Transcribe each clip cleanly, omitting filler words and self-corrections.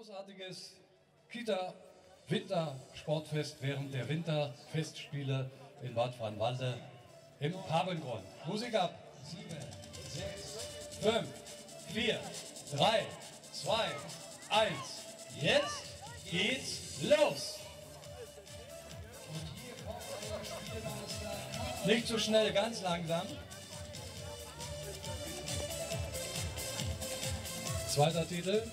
großartiges Kita-Wintersportfest während der Winterfestspiele in Bad Freienwalde im Papengrund. Musik ab. 7, 6, 5, 4, 3, 2, 1. Jetzt geht's los. Nicht zu schnell, ganz langsam. Zweiter Titel.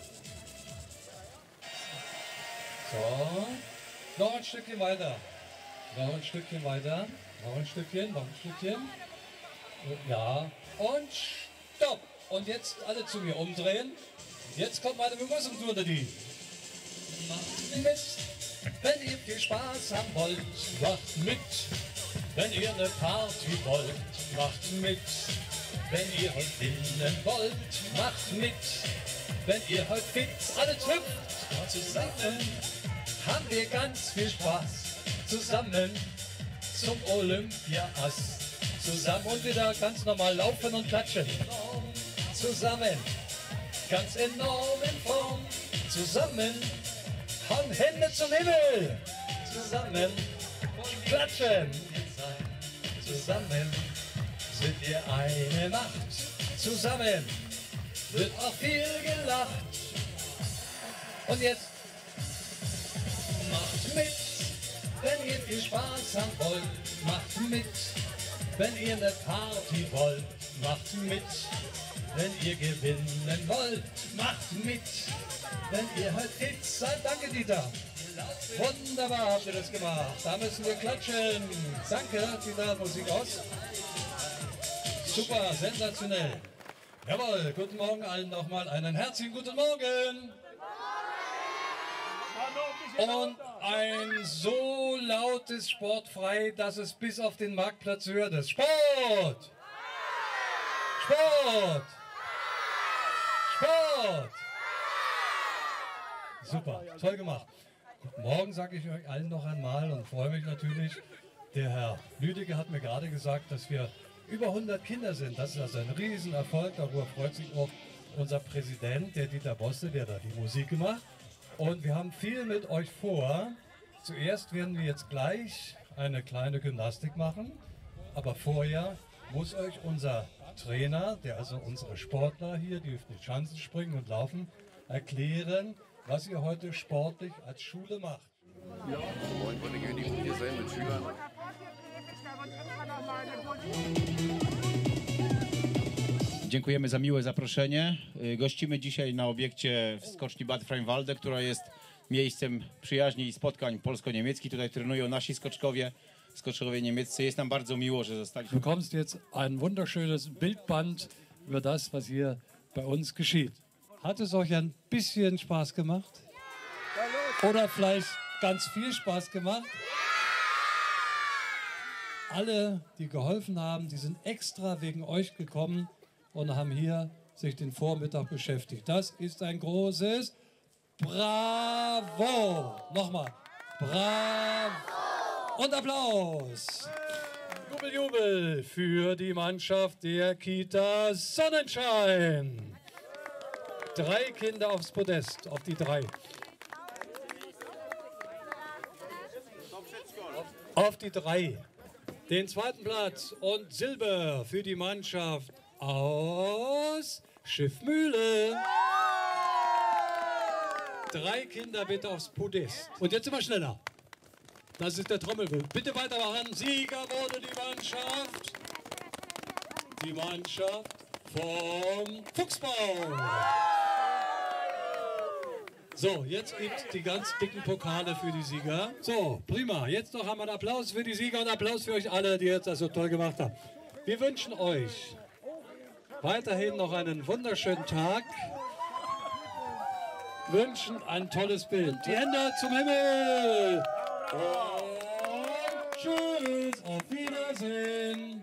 So. Noch ein Stückchen weiter. Noch ein Stückchen weiter. Noch ein Stückchen, noch ein Stückchen. Ja. Und stopp. Und jetzt alle zu mir umdrehen. Jetzt kommt meine Begrüßungsmelodie. Macht mit, wenn ihr viel Spaß haben wollt. Macht mit, wenn ihr eine Party wollt. Macht mit, wenn ihr heute gewinnen wollt. Macht mit, wenn ihr heute fit alle hüpft. Zusammen haben wir ganz viel Spaß. Zusammen zum Olympia-Ass. Zusammen und wieder ganz normal laufen und klatschen. Zusammen, ganz enorm in Form. Zusammen, hauen Hände zum Himmel. Zusammen, klatschen. Zusammen sind wir eine Macht. Zusammen wird auch viel gelacht. Und jetzt macht mit, wenn ihr viel Spaß haben wollt. Macht mit, wenn ihr eine Party wollt. Macht mit, wenn ihr gewinnen wollt. Macht mit, wenn ihr heute fit seid. Danke, Dieter. Wunderbar habt ihr das gemacht. Da müssen wir klatschen. Danke, Dieter, Musik aus. Super, sensationell. Jawohl, guten Morgen allen nochmal. Einen herzlichen guten Morgen. Und ein so lautes Sportfrei, dass es bis auf den Marktplatz hört ist. Sport! Sport! Sport! Super, toll gemacht. Guten Morgen sage ich euch allen noch einmal und freue mich natürlich. Der Herr Lüdecke hat mir gerade gesagt, dass wir über 100 Kinder sind. Das ist also ein Riesenerfolg. Darüber freut sich auch unser Präsident, der Dieter Bosse, der da die Musik gemacht. Und wir haben viel mit euch vor. Zuerst werden wir jetzt gleich eine kleine Gymnastik machen. Aber vorher muss euch unser Trainer, der also unsere Sportler hier, die auf die Schanzen springen und laufen, erklären, was ihr heute sportlich als Schule macht. Ja, heute hier sein mit Schülern. Dziękujemy za miłe zaproszenie. Gościmy dzisiaj na obiekcie w skoczni Bad Freienwalde, która jest miejscem przyjaźni i spotkań polsko-niemieckich. Tutaj trenują nasi skoczowie niemieccy. Jest nam bardzo miło, że zostaliśmy. Du bekommst jetzt ein wunderschönes Bildband über das, was hier bei uns geschieht. Hat es euch ein bisschen Spaß gemacht? Oder vielleicht ganz viel Spaß gemacht? Alle, die geholfen haben, die sind extra wegen euch gekommen und haben hier sich den Vormittag beschäftigt. Das ist ein großes Bravo! Nochmal. Bravo! Und Applaus! Jubel, Jubel für die Mannschaft der Kita Sonnenschein. 3 Kinder aufs Podest, auf die 3. Auf die 3. Den zweiten Platz und Silber für die Mannschaft aus Schiffmühle. 3 Kinder bitte aufs Podest. Und jetzt immer schneller. Das ist der Trommelwirbel. Bitte weitermachen. Sieger wurde die Mannschaft. Die Mannschaft vom Fuchsbau. So, jetzt gibt die ganz dicken Pokale für die Sieger. So, prima. Jetzt noch einmal einen Applaus für die Sieger und Applaus für euch alle, die jetzt das so toll gemacht haben. Wir wünschen euch weiterhin noch einen wunderschönen Tag. Wünschen ein tolles Bild. Die Hände zum Himmel. Und tschüss. Auf Wiedersehen.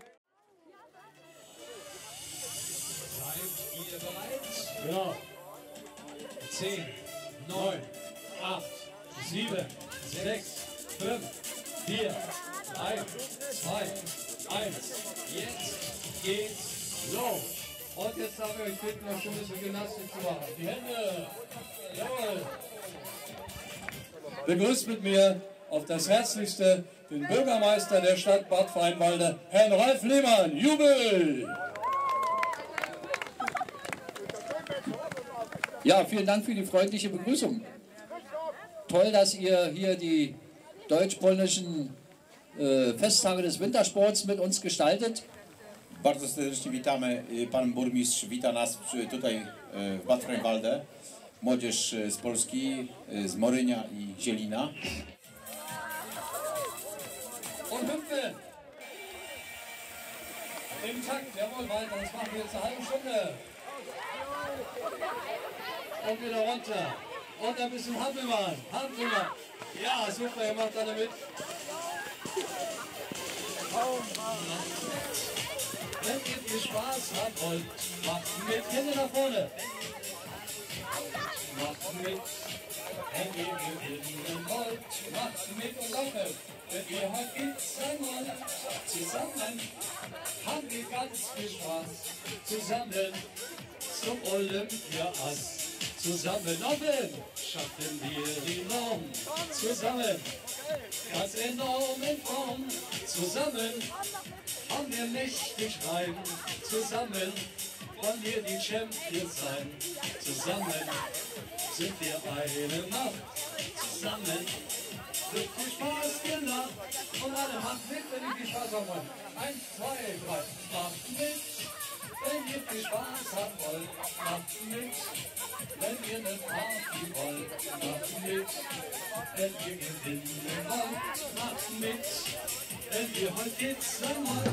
Seid ihr bereit? Ja. 10, 9, 8, 7, 6, 5, 4, 3, 2, 1. Jetzt geht's los. Und jetzt darf ich euch bitten, noch schon ein bisschen Gymnastik zu machen. Die Hände. Jawohl. Begrüßt mit mir auf das Herzlichste den Bürgermeister der Stadt Bad Freienwalde, Herrn Ralf Lehmann. Jubel! Ja, vielen Dank für die freundliche Begrüßung. Toll, dass ihr hier die deutsch-polnischen Festtage des Wintersports mit uns gestaltet. Bardzo serdecznie witamy. Pan burmistrz wita nas tutaj w Bad Freienwalde. Młodzież z Polski, z Morynia i Zielina. Und Hüpfe! Im Takt, jawohl, weiter. Das machen wir jetzt eine halbe Stunde. Und wieder runter. Und ein bisschen Hampelmann. Hampelmann. Ja, super, ihr macht alle mit. Wenn ihr viel Spaß haben wollt, macht mit. Hände nach vorne. Macht mit. Wenn ihr gewinnen wollt, macht mit und lache. Wenn ihr heute geht's einmal zusammen, haben wir ganz viel Spaß. Zusammen zum Olympiaass. Zusammen oben schaffen wir die Norm. Zusammen ganz enorm in Form. Zusammen haben wir mächtig rein. Zusammen wollen wir die Champions sein. Zusammen sind wir eine Macht. Zusammen wird viel Spaß gemacht. Und alle macht mit, wenn ihr viel Spaß haben wollt. 1, 2, 3, macht mit. Wenn ihr viel Spaß haben wollt, macht mit. Wenn ihr eine Party wollt, macht mit. Wenn ihr gewinnen wollt, macht mit. Wenn ihr heute geht's einmal.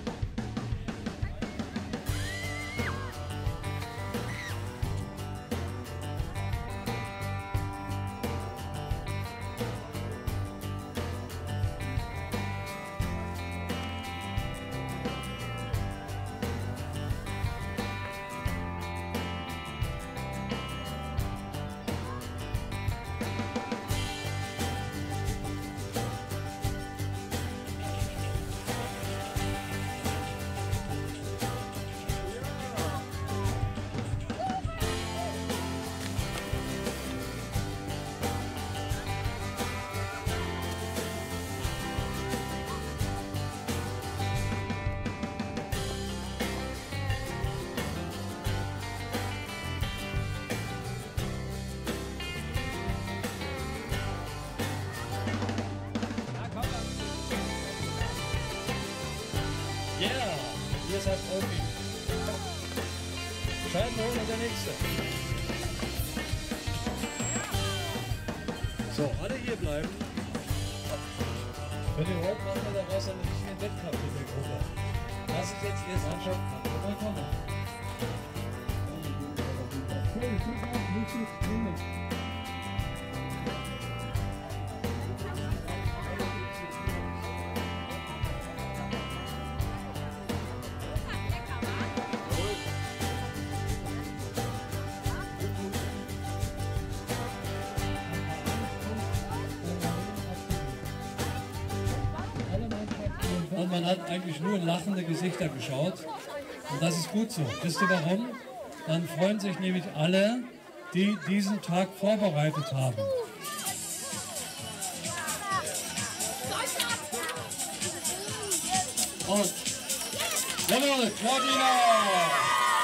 Ja, ihr seid Profi. Scheibenholer der Nächste. So, alle hier bleiben. Wenn ihr wollt, machen wir daraus einen richtigen Wettkampf mit der Gruppe. Das ist jetzt erst anschauen. Komm, komm. Und man hat eigentlich nur in lachende Gesichter geschaut. Und das ist gut so. Wisst ihr warum? Dann freuen sich nämlich alle, die diesen Tag vorbereitet haben. Und jawohl, Claudina!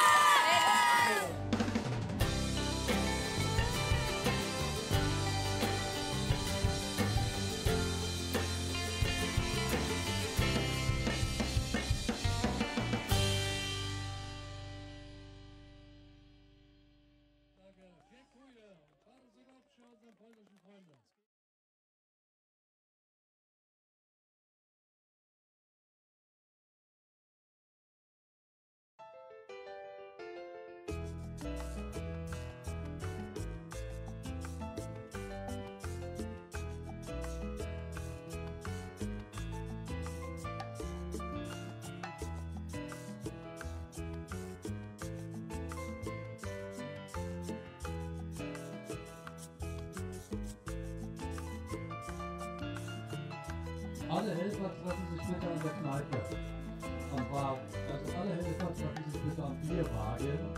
Alle Helfer treffen sich bitte an der Kneipe am Bar. Also alle Helfer treffen sich bitte an am Bierwagen.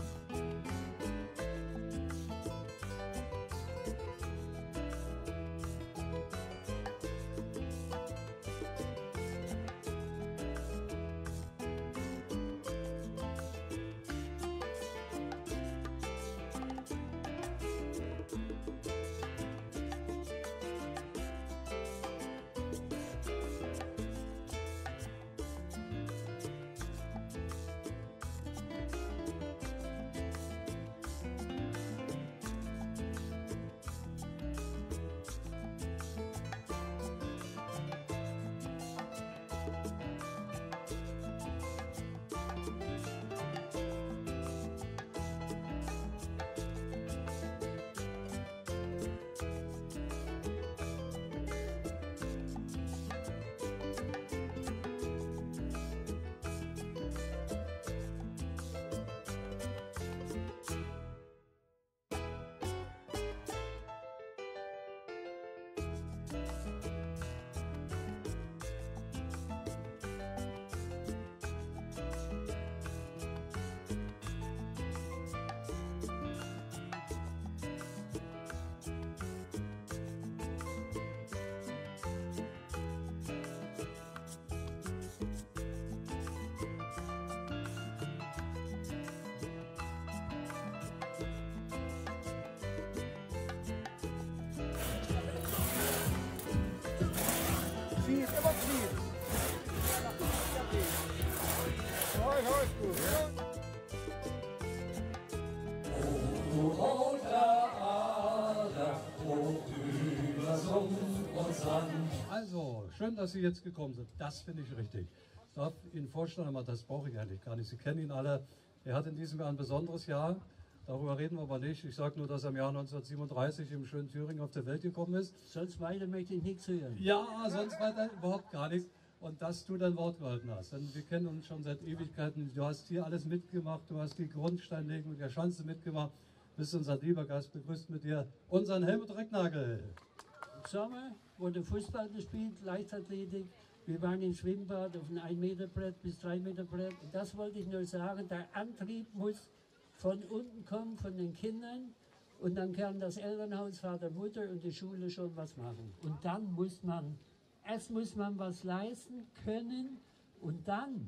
Also, schön, dass Sie jetzt gekommen sind. Das finde ich richtig. Ich darf Ihnen vorstellen, aber das brauche ich eigentlich gar nicht. Sie kennen ihn alle. Er hat in diesem Jahr ein besonderes Jahr. Darüber reden wir aber nicht. Ich sage nur, dass er im Jahr 1937 im schönen Thüringen auf die Welt gekommen ist. Sonst weiter möchte ich nichts hören. Ja, sonst weiter überhaupt gar nichts. Und dass du dein Wort gehalten hast. Denn wir kennen uns schon seit Ewigkeiten. Du hast hier alles mitgemacht. Du hast die Grundsteinlegung der Schanze mitgemacht. Bist unser lieber Gast. Begrüßt mit dir unseren Helmut Recknagel. Im Sommer wurde Fußball gespielt, Leichtathletik. Wir waren im Schwimmbad auf einem 1 Meter Brett bis 3 Meter Brett. Und das wollte ich nur sagen. Der Antrieb muss von unten kommen, von den Kindern. Und dann kann das Elternhaus, Vater, Mutter und die Schule schon was machen. Und dann muss man, erst muss man was leisten können. Und dann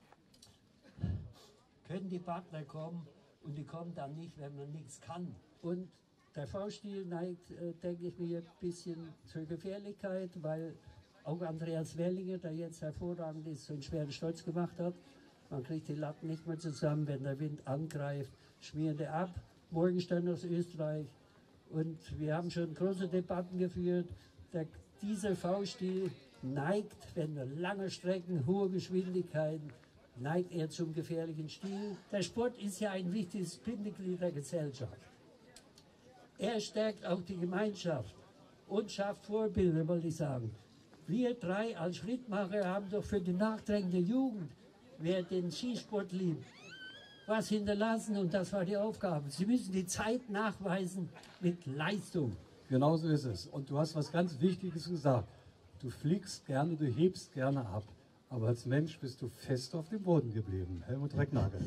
können die Partner kommen. Und die kommen dann nicht, wenn man nichts kann. Und der V-Stil neigt, denke ich mir, ein bisschen zur Gefährlichkeit, weil auch Andreas Wellinger, der jetzt hervorragend ist, so einen schweren Sturz gemacht hat. Man kriegt die Latten nicht mehr zusammen, wenn der Wind angreift, schmieren die ab. Morgenstern aus Österreich. Und wir haben schon große Debatten geführt. Dieser V-Stil neigt, wenn wir lange Strecken, hohe Geschwindigkeiten, neigt er zum gefährlichen Stil. Der Sport ist ja ein wichtiges Bindeglied der Gesellschaft. Er stärkt auch die Gemeinschaft und schafft Vorbilder, wollte ich sagen. Wir drei als Schrittmacher haben doch für die nachdrängende Jugend, wer den Skisport liebt, was hinterlassen und das war die Aufgabe. Sie müssen die Zeit nachweisen mit Leistung. Genau so ist es. Und du hast was ganz Wichtiges gesagt. Du fliegst gerne, du hebst gerne ab. Aber als Mensch bist du fest auf dem Boden geblieben. Helmut Recknagel.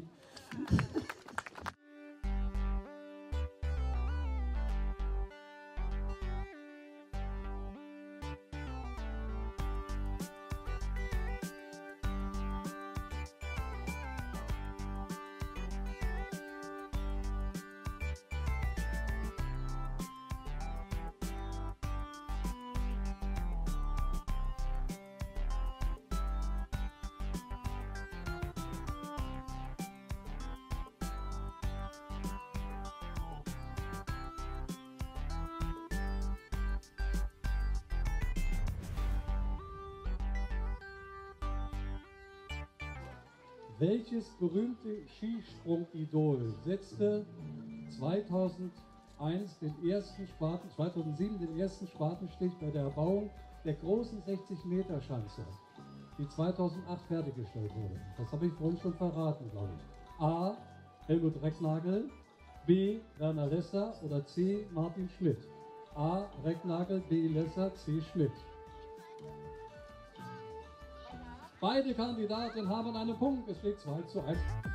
Welches berühmte Skisprung-Idol setzte 2007 den ersten Spatenstich bei der Erbauung der großen 60-Meter-Schanze, die 2008 fertiggestellt wurde? Das habe ich vorhin schon verraten, glaube ich. A. Helmut Recknagel, B. Werner Lesser oder C. Martin Schmidt. A. Recknagel, B. Lesser, C. Schmidt. Beide Kandidaten haben einen Punkt. Es steht 2:1.